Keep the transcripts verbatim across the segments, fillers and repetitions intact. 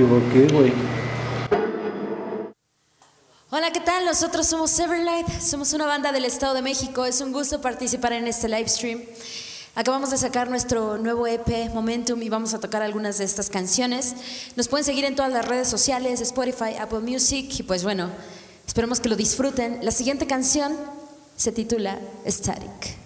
¿por qué, güey? Hola, ¿qué tal? Nosotros somos Everlight, somos una banda del Estado de México. Es un gusto participar en este live stream. Acabamos de sacar nuestro nuevo E P, Momentum, y vamos a tocar algunas de estas canciones. Nos pueden seguir en todas las redes sociales, Spotify, Apple Music, y pues bueno, esperemos que lo disfruten. La siguiente canción se titula Static.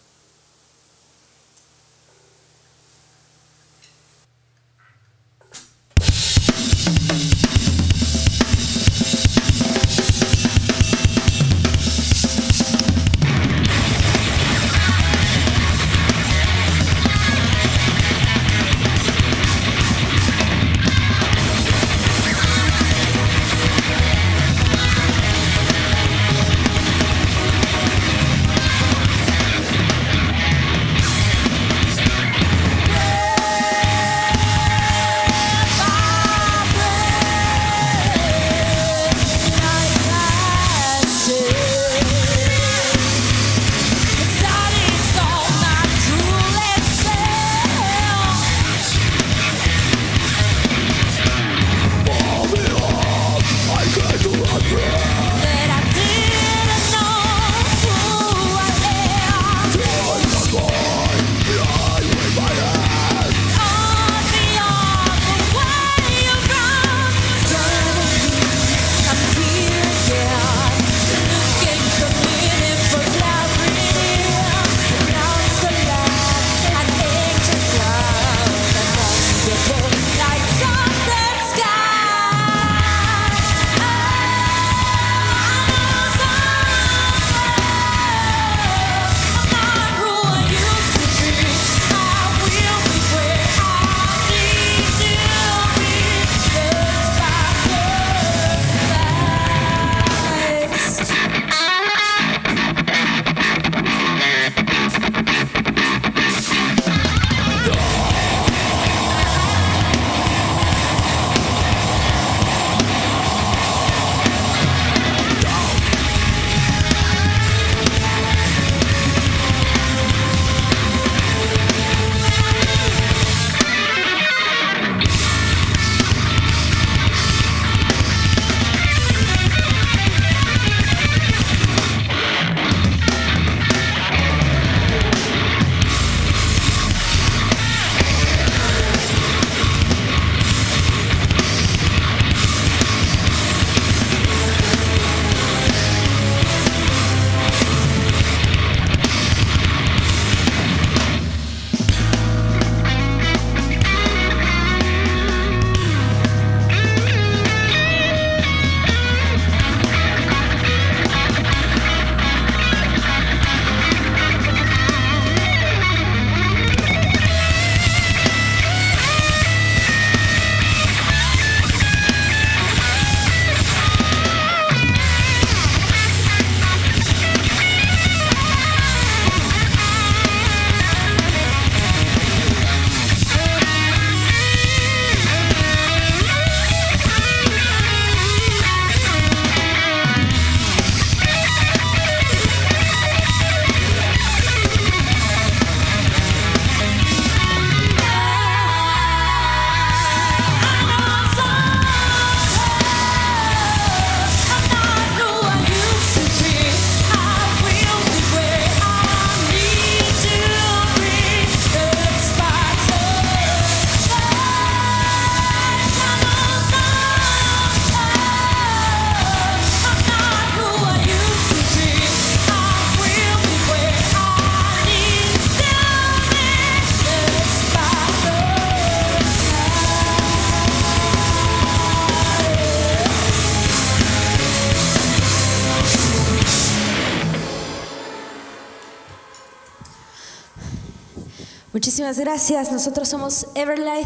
Muchísimas gracias. Nosotros somos Everlight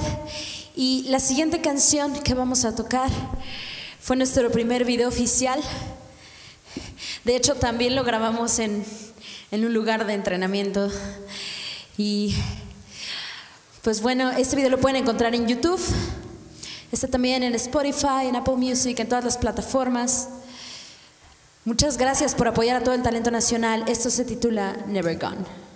y la siguiente canción que vamos a tocar fue nuestro primer video oficial. De hecho, también lo grabamos en, en un lugar de entrenamiento. Y pues bueno, este video lo pueden encontrar en YouTube. Está también en Spotify, en Apple Music, en todas las plataformas. Muchas gracias por apoyar a todo el talento nacional. Esto se titula Never Gone.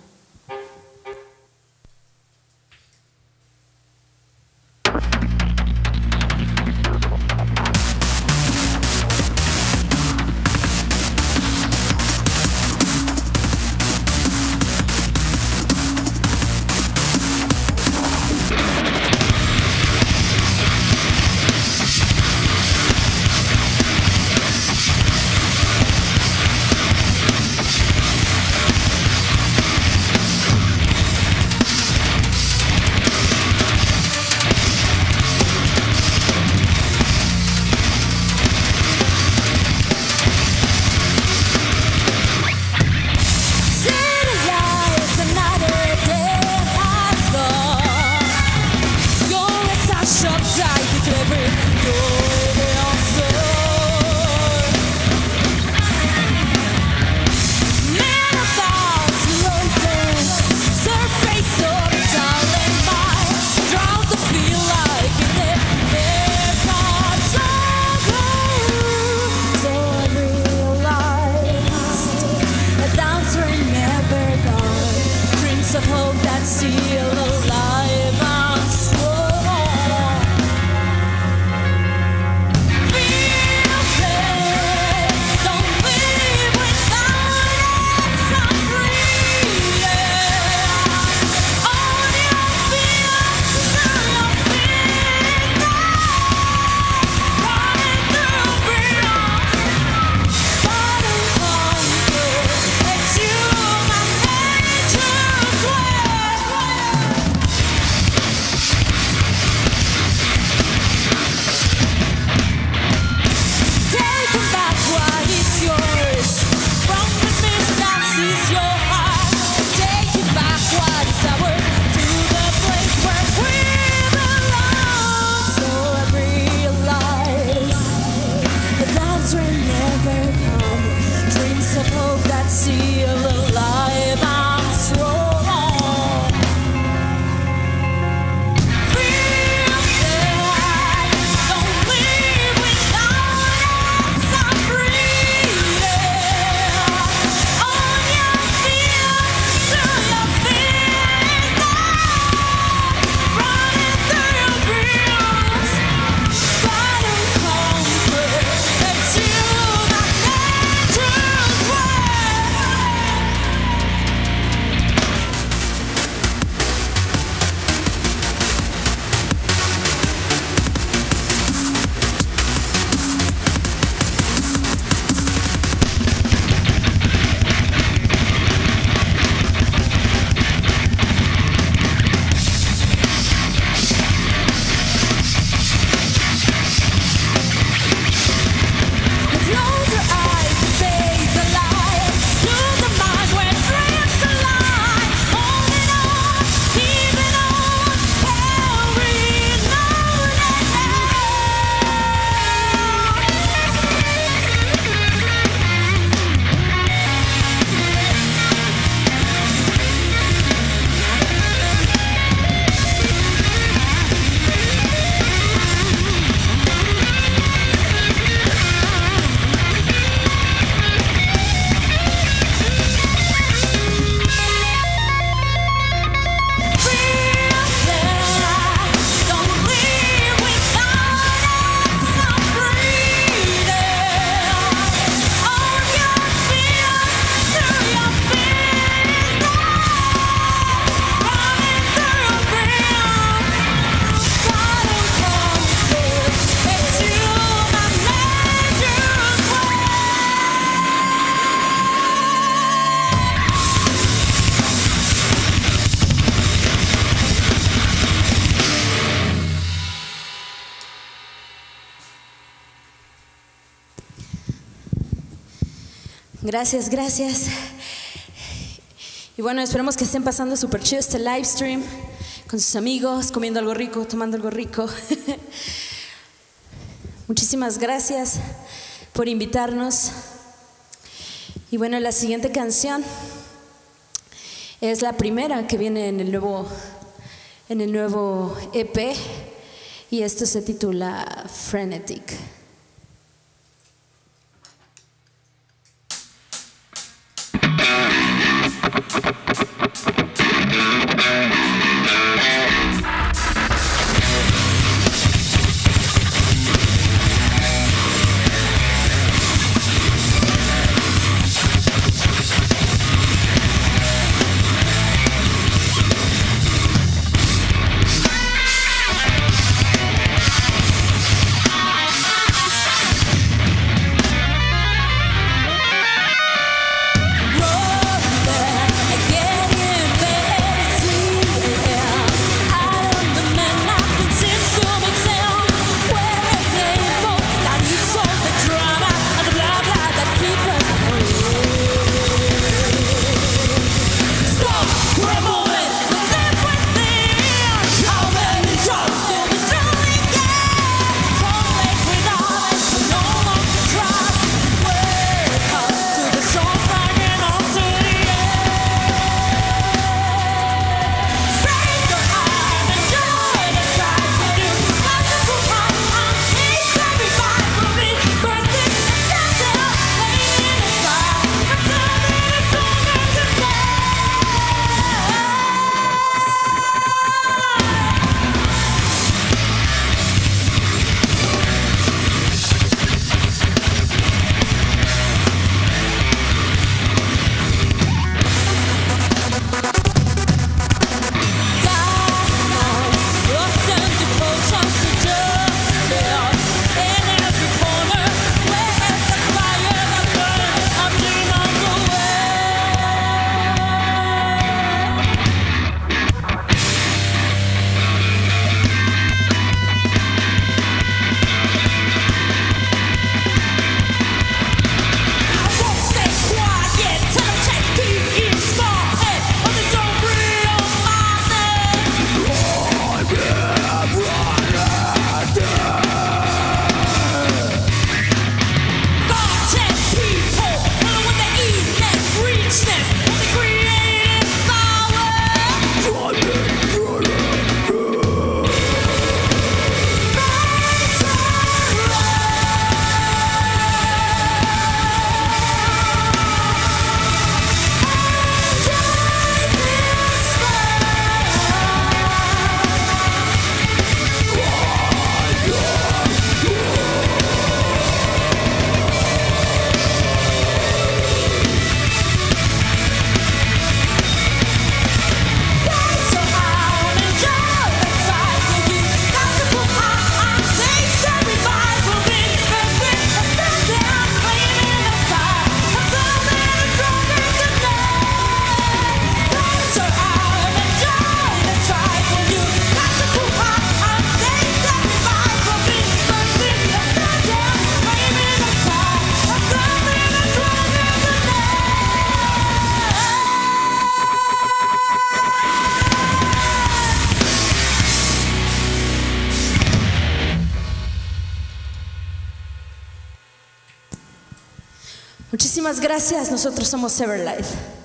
Gracias, gracias. Y bueno, esperemos que estén pasando súper chido este live stream con sus amigos, comiendo algo rico, tomando algo rico. Muchísimas gracias por invitarnos. Y bueno, la siguiente canción es la primera que viene en el nuevo, en el nuevo E P, y esto se titula Frenetic. Muchísimas gracias, nosotros somos Everlight.